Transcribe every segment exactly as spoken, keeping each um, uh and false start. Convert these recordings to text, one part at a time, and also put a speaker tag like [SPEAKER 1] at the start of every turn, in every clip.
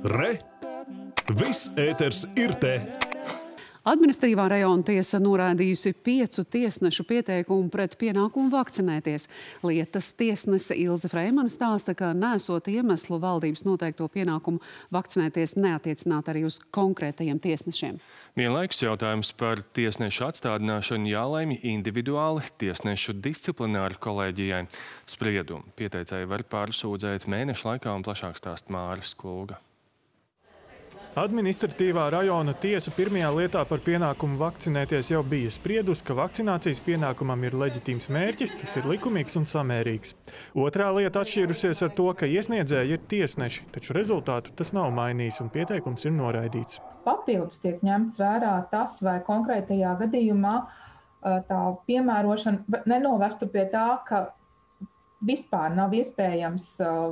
[SPEAKER 1] Re! Viss ēters ir te!
[SPEAKER 2] Administratīvā rajona tiesa noraidījusi piecu tiesnešu pieteikumu pret pienākumu vakcinēties. Lietas tiesnese Ilze Freimane stāsta, ka nesot iemeslu valdības noteikto pienākumu vakcinēties neatiecināt arī uz konkrētajiem tiesnešiem.
[SPEAKER 3] Vienlaikus jautājums par tiesnešu atstādināšanu jālemj individuāli tiesnešu disciplināru kolēģijai. Spriedumu pieteicēji var pārsūdzēt mēnešu laikā un plašāk stāst Māris Klūga.
[SPEAKER 4] Administratīvā rajona tiesa pirmajā lietā par pienākumu vakcinēties jau bija spriedusi, ka vakcinācijas pienākumam ir leģitīms mērķis, tas ir likumīgs un samērīgs. Otrā lieta atšķīrusies ar to, ka iesniedzēji ir tiesneši, taču rezultātu tas nav mainījis un pieteikums ir noraidīts.
[SPEAKER 5] Papildus tiek ņemts vērā tas, vai konkrētajā gadījumā tā piemērošana nenovestu pie tā, ka vispār nav iespējams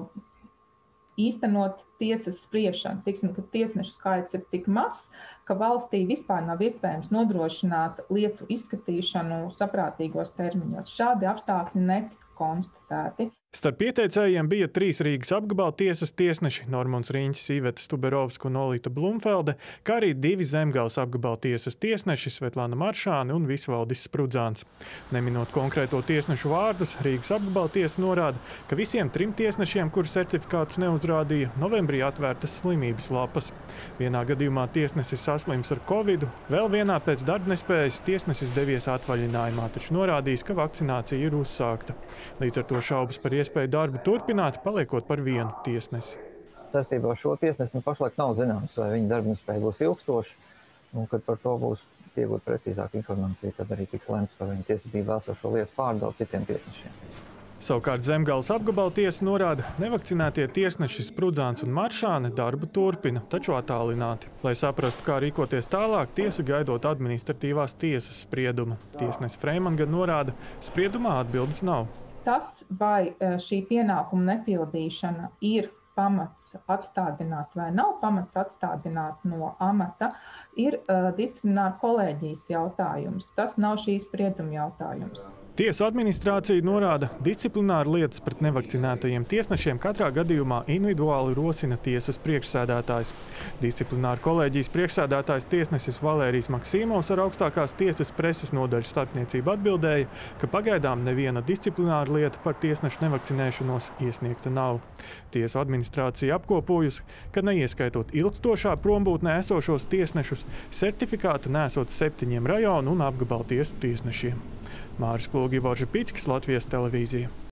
[SPEAKER 5] īstenot tiesas spriešanu. Tiksim, ka tiesnešu skaits ir tik mazs, ka valstī vispār nav iespējams nodrošināt lietu izskatīšanu saprātīgos termiņos. Šādi apstākļi netika konstatēti.
[SPEAKER 4] Starp pieteicējiem bija trīs Rīgas apgabala tiesas tiesneši – Normons Riņķis, Iveta Stuberovska un Olīta Blumfelde, kā arī divi Zemgales apgabala tiesas tiesneši – Svetlana Maršāne un Visvaldis Sprudzāns. Neminot konkrēto tiesnešu vārdus, Rīgas apgabala tiesa norāda, ka visiem trim tiesnešiem, kuru certifikātus neuzrādīja, novembrī atvērtas slimības lapas. Vienā gadījumā tiesnesis saslims ar covidu, vēl vienā pēc darbnespējas tiesnesis devies atvaļinājumā, taču norādījis, ka vakcinācija ir uzsākta. Līdz ar to šaubas par iespēju darbu turpināt, paliekot par vienu tiesnesi.
[SPEAKER 6] Saistībā ar šo tiesnesi nu, pašlaik nav zināms, vai viņa darbnespēja būs ilgstoša, un kad par to būs iegūt precīzāku informāciju, tad arī tiks lemts par viņa tiesībā esošo lietu pārdalu citiem tiesnešiem.
[SPEAKER 4] Savukārt Zemgales apgabala tiesa norāda, nevakcinētie tiesneši Sprudzāns un Maršāne darbu turpina, taču attālināti. Lai saprastu, kā rīkoties tālāk, tiesa gaidot administratīvās tiesas spriedumu. Tiesnese Freimane gan norāda, spriedumā atbildes nav.
[SPEAKER 5] Tas, vai šī pienākuma nepildīšana ir pamats atstādināt vai nav pamats atstādināt no amata, ir uh, disciplināra kolēģijas jautājums. Tas nav šīs sprieduma jautājums.
[SPEAKER 4] Tiesu administrācija norāda, disciplināra lietas pret nevakcinētajiem tiesnešiem katrā gadījumā individuāli rosina tiesas priekšsēdētājs. Disciplināra kolēģijas priekšsēdētājs tiesnesis Valērijs Maksīmovs ar augstākās tiesas preses nodaļu starpniecību atbildēja, ka pagaidām neviena disciplināra lieta par tiesnešu nevakcinēšanos iesniegta nav. Tiesu administrācija apkopojusi, ka neieskaitot ilgstošā prombūtnē esošos tiesnešus, certifikātu nesot septiņiem rajonu un apgabala tiesu tiesnešiem. Māris Klūga, Ivo Žepickis, Latvijas televīzija.